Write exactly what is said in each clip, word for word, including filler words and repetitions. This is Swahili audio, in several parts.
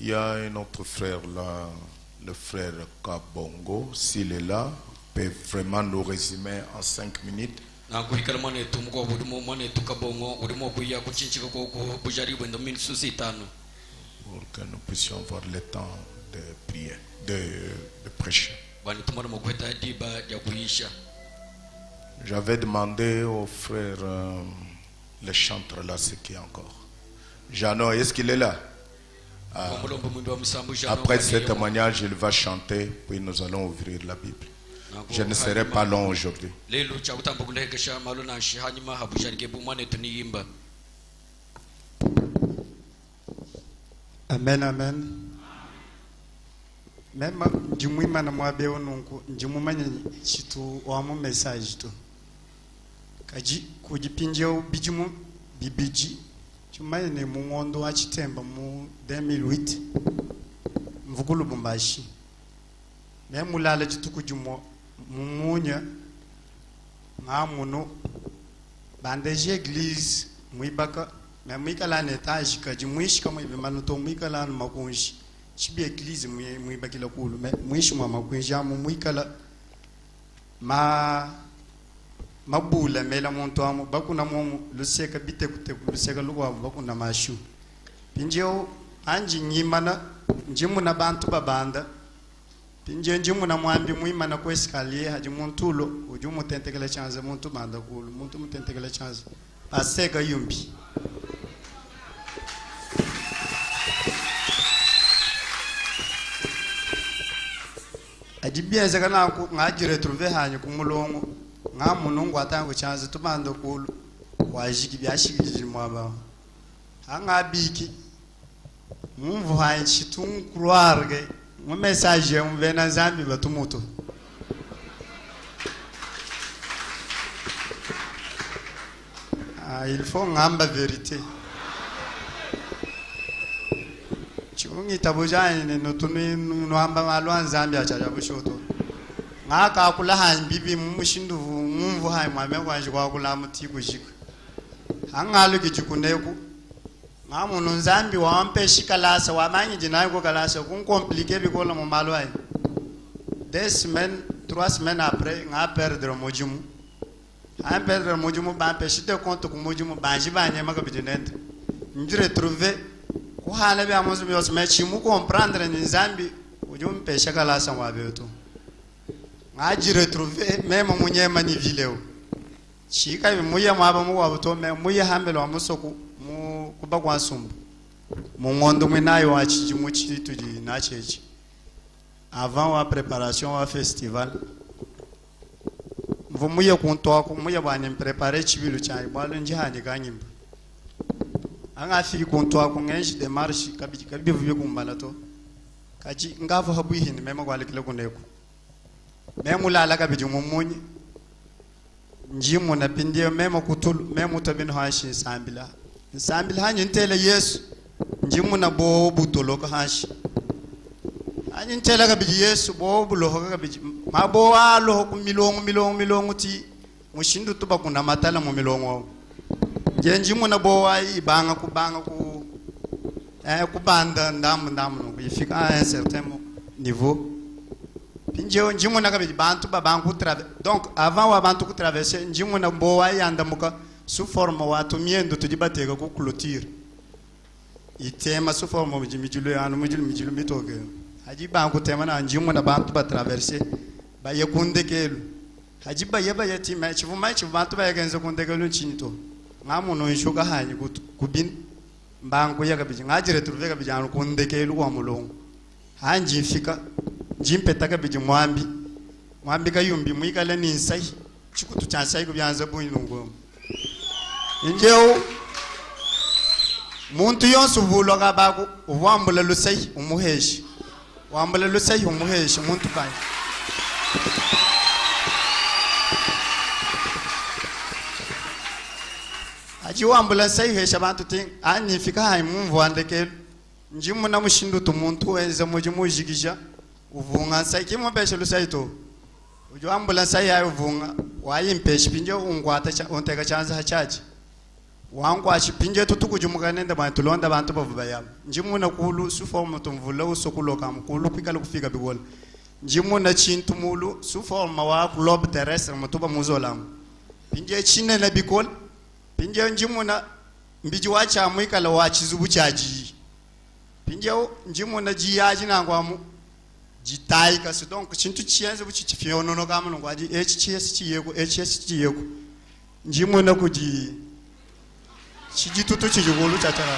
Il y a un autre frère là, le frère Kabongo, s'il est là, peut vraiment nous résumer en cinq minutes. Pour que nous puissions avoir le temps de prier, de, de prêcher. J'avais demandé au frère, euh, le chanteur là, ce qui est encore. Jeannot, est-ce qu'il est là? Ah. Après ce témoignage, il va chanter, puis nous allons ouvrir la Bible. Je ne serai pas long aujourd'hui. Amen, amen. Même du moins, moi, béo non, du moment chitu ou mon message tout. Kaji, kuji pinjao bijumu bibiji. Tu m'as né mon ondo a chitemba mu deux mille huit. Mvugulu bumbashi. Même moulala chitu kujumo mumunya. Mamuno. Bandeje église. Muibaka. Mais muikala netage kaji muishi kama ibe manuto muikala no makunji. Chibi église muibaki la kulu. Mais muishi mwa makunji amu muikala ma mabula mela monto amu bakuna momu luseka bite kute luseka lugwa bakuna mashu pinjeo anji nyimana njimu na bantu babanda pinje njimu na mwambi muimana ko escalier haji montulo ujumu tentekele chance muntu banda kulu muntu mutentekele chance aseka yumbi ajibia zakana ku ngaji retrouver hanyu kumulongo nga munungu atangu chance tubando kulu wajiki byashikije mwaba anga biki mumvu hanchi tunkruarge mu message mu vena zambi batumuto ah il faut ngamba vérité chungi tabujani no tuni no amba malwa zambi achaja bushoto ngaka kula han bibi mushindu mumvu hai mwame kwanje kwa kula mutiku shika hangalu kijukuneku ngamu nzambi wampe shikalasa wamanyi jinayo ko kalasa kun compliqué bikola mo malwai deux semaines trois semaines après nga perdre mojumu a perdre mojumu ba peshite compte ku mojumu banji banye maka bidinende ndire trouver ko hala bi amozo bi osme chimu comprendre ni nzambi ujum pe shikalasa wabeto ngaji retrouver même munyema ni vileo chika bi muya mwaba mu wabuto me muya hambelo amusoku mu kuba kwa sumbu mu ngondo mwenayo achiji mu chitu di na chechi avant la préparation au festival vous muya kunto ko muya bane préparer chibilu chai balo njihani ganyimba anga fi kunto ko ngenshi démarche kabiji kabi vuye kumbalato kaji ngavu habu hini mema kwa lekile kuneko memu lala kabiji mumunyi njimu na pindio mema kutulu memu tabin hashi sambila sambila hanyi ntele yesu njimu na bo butolo ko hashi hanyi ntele kabiji yesu bo bulo ko kabiji mabo alo ko milongo milongo milongo ti mushindu tuba kuna matala mu milongo je njimu na bo wai banga ku banga ku eh ku banda ndam ndam no ifika à un certain niveau pinjeo njimu na kabiji bantu ba banku traverser donc avant wa bantu ku traverser njimu na bo wai yanda muka sous forme watu miendo tujibateka ku clôture itema sous forme mjimijulo yanu mjulu mjulu mitoke haji banku tema na njimu na bantu ba traverser ba yekunde kelu haji ba yeba yati ma chivu ma chivu bantu ba yekenze kunde kelu chinito ngamu no nshuka hanyi kubin mbangu yakabiji ngajire turuveka bijanu kunde kelu kwa mulongo hanji fika jimpe takabiji mwambi mwambi kayumbi mwikale ni nsai chikutu chansai kubyanza buinungo injeo muntu yonsu vulo kabaku uwambula lusai umuheshi wambula lusai umuheshi muntu kai aji wambula sai hesha bantu ting ani fika hai mumvu andeke njimu na mushindu tu muntu enza mujimu jikisha uvunga sai kimo peshe lusai to ujo wambula sai hai uvunga wayi mpeshi pinjo ungwata cha onteka chanza hachaji wangu achipinje tutuku jumukanende bantu londa bantu bavubaya njimuna kulu su forme tumvula usokulo kam kulu kwikala kufika bigol njimuna chintu mulu su forme wa globe terrestre mutuba muzolam pinje chine na bigol pinje njimuna mbiji wacha mwikala wa chizubu chaji pinje njimuna jiyaji na ngwamu jitai kasi donc chintu chienze buchi chifiono no kam no ngwaji h c s chiyeko h s chiyeko njimuna kuji chiji tutu chiji golu chachara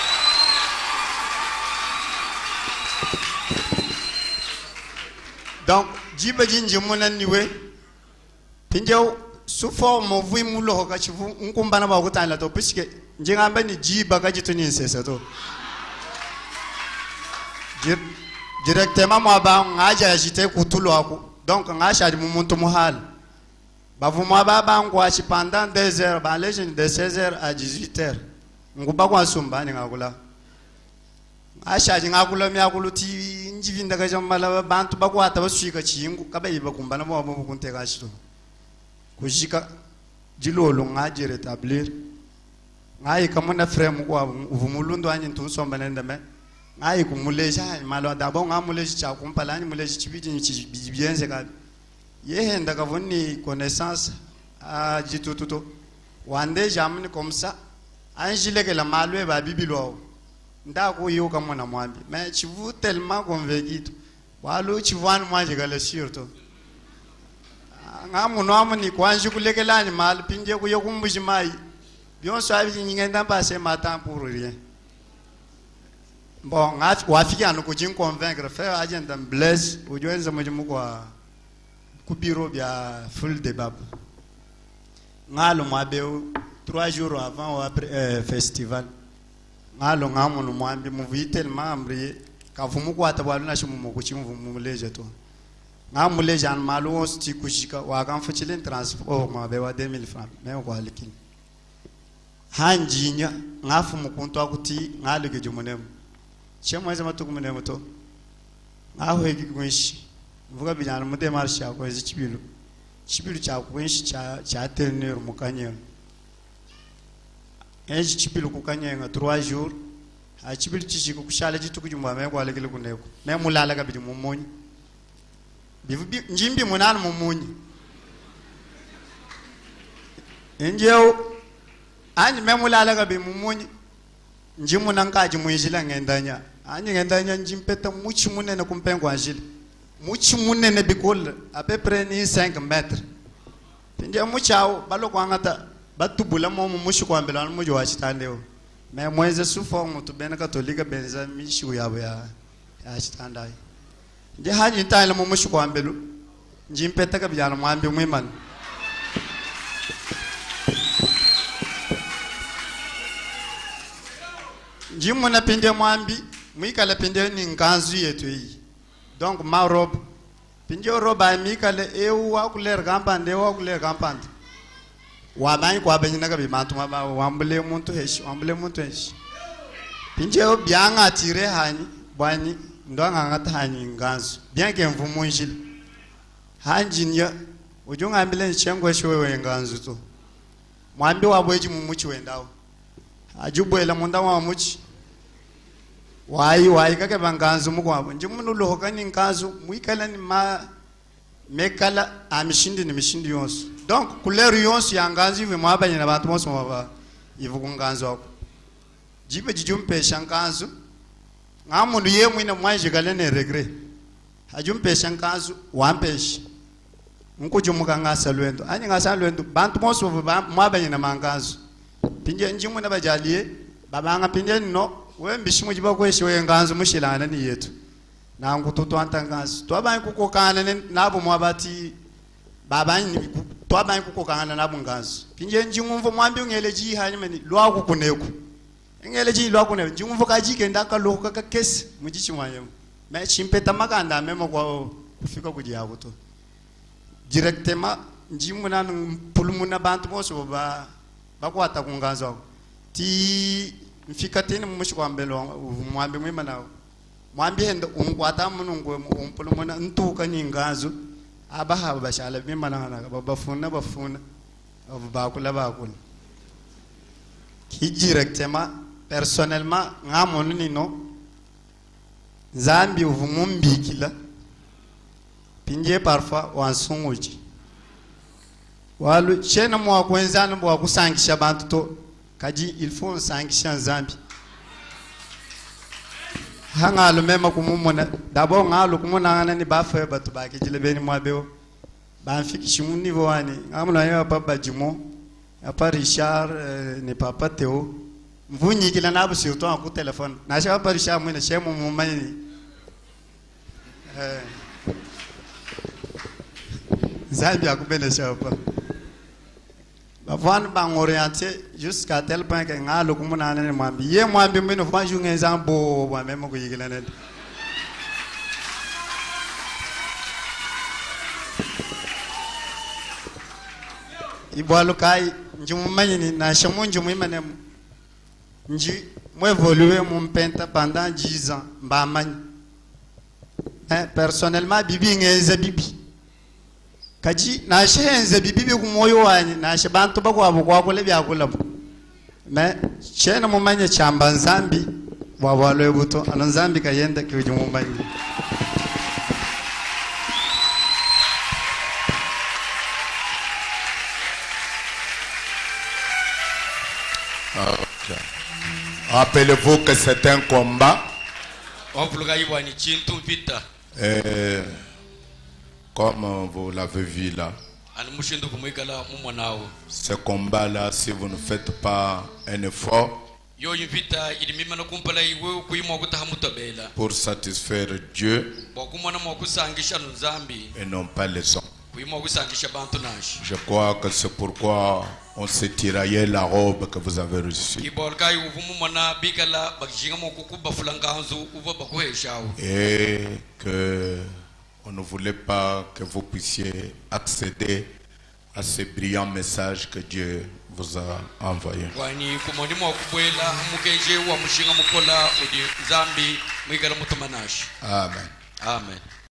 donc jiba jinji mona niwe pinjo su forme vui mulo ka chivu nkumbana ba kutana to piske njingambe ni jiba ka jitu ni sesa to directement mo ba ngaja jite kutulo ako donc ngasha di muntu muhal bavuma baba ngwachi pendant deux heures ba legend de seize heures à dix-huit heures nguba kwa sumbani ngakula asha ngakula myakuluti njivinda ka jamala bantu bakwata baswika chingu kabe bakumbana bo bo kunteka shito kujika jilolo ngaje rétablir ngai kamona frère kwa uvumulundo anyi tusomba nenda me ngai kumuleja malo dabo ngamuleji cha kumpalani muleji chibiji chibiyenze ka yehenda kavoni connaissance a jitututo wande jamni comme ça anjile que la malwe ba bibilo ndako yo kama na mwambi mais tu vous tellement convaincu walo chivani mwaje gale surtout ngamu no amni kwanji kulekelani mal pinje ku yokumbuji mai bion so abi ngenda passer matin pour rien bon ngati wafiki anu kujin convaincre faire agenda blaise ujoenza mujimu kwa kubiro bia full debab ngalo mwabeu trois jours avant ou après euh, festival ngalo ngamu no mwambi muvi tellement amri kavumu kwa tabalu na shimu mukuchimvu muleje to ngamu leje an malu osti kushika wa kan fuchilin transport mwabewa deux mille francs mais kwa likin hanjinya ngafu mukuntu akuti ngalo ke jumunem chemwe zama tukumunem to ngaho egi kunshi vuga bijana mute marshi ako ezi chibilu chibilu cha kunshi cha cha tenir mukanye ezi chibilu kukanye nga trois jours a chibilu chichiko kushala jituku jumba me kwa lekele kuneko me mulala ka bidi mumunyi bivu njimbi munana mumunyi enjeo ani me mulala ka bi mumunyi njimu nankaji muyijila ngendanya ani ngendanya njimpeta muchi munene kumpengo ajile muchi munene bikol à peu près ni cinq mètres pinje muchao baloko angata batubula mo mushi kwambela mujo wachitandeo mais mweze su forme to ben katolika benza mishi uyabo ya ya chitandai nje haji ntale mo mushi kwambelu njimpeta ka bijana mwambi mwiman njimu na pinde mwambi mwikala pinde ni nganzu yetu hii donc ma robe pinjo roba mikale eu wa kuler gampande wa kuler gampande wa bani kwa benyina ka bi mantuma ba wambule muntu heshi wambule muntu heshi pinjo bianga tire hani bani ndwanga ngata hani nganzu bien que mvumunjile hanjinya ujunga ambile chengo shwewe nganzu to mwambi wa bweji mumuchi wendao ajubwela munda wa muchi wai wai kake banganzu mukwa njimunu lohoka ni nganzu muikala ni ma mekala amishindi ni mishindi yonso donc couleur yonso ya nganzu iwe mwabanye na bantu monso mwaba ivu kunganzu wako jibe jijumpe shankanzu ngamundu ye mwina mwanje kale ne regret hajumpe shankanzu wampeshi nkujumuka ngasa lwendo ani ngasa lwendo bantu monso mwabanye na manganzu pinje njimu na bajalie babanga pinje no we mbishimu jiba kweshi we nganzu mushilana ni yetu na ngututu antanganzu twabanye kukokana nabo mwabati babanye twabanye kukokana nabo nganzu pinje njimu mvo mwambi ngeleji hanyimeni lwa kukuneku ngeleji lwa kuneku njimu mvo kajike ndaka loka ka kesi mujichi mwanyemu me chimpeta makanda memo kwa kufika kujiago to directement njimu na pulumuna bantu moso ba bakwata kunganzo ti mfika tena mushi kwambelo mwambi mwima nawo mwambi henda umkwata munungu umpulumuna ntuka ninganzo abaha bashala bimana na babafuna bafuna bakula bakula qui directement personnellement ngamonu nino Zambi uvumumbi kila pinje parfois wansunguji walu chena mwa kwenzana mwa kusangisha bantu to kaji il faut sangisha Zambi hanga lo mema kumumona dabo ngalo kumona ngana ni bafa batu baki jile beni mwa beo ba fiki shimu niveau wani ngamuna ya papa Jimo apa Richard euh, ne papa Théo mvunyi kila nabu surtout ku téléphone na sha papa Richard mwene shemu mumani eh Zambi akubene shapa bavana bang orienté jusqu'à tel point que ngalo kumuna nane mwambi ye mwambi mwene fanju ngezambo wa memo ku yigila nene ibwalu kai njumu manyini na shamu njumu imane nji mo évoluer mon penta pendant dix ans mba many eh personnellement bibi ngeze bibi kaji na shenze bibi ku moyo wani na shabantu bakwa bukwa kule bya kula me chena mo manye chamba Nzambi wa walo buto ana Nzambi kayenda ku njumu manyi. Okay. Rappelez-vous que c'est un combat. Et comme vous l'avez vu là, ce combat-là, si vous ne faites pas un effort pour satisfaire Dieu et non pas les hommes. Je crois que c'est pourquoi on s'est tiraillé la robe que vous avez reçue. Et que on ne voulait pas que vous puissiez accéder à ce brillant message que Dieu vous a envoyé. Amen. Amen.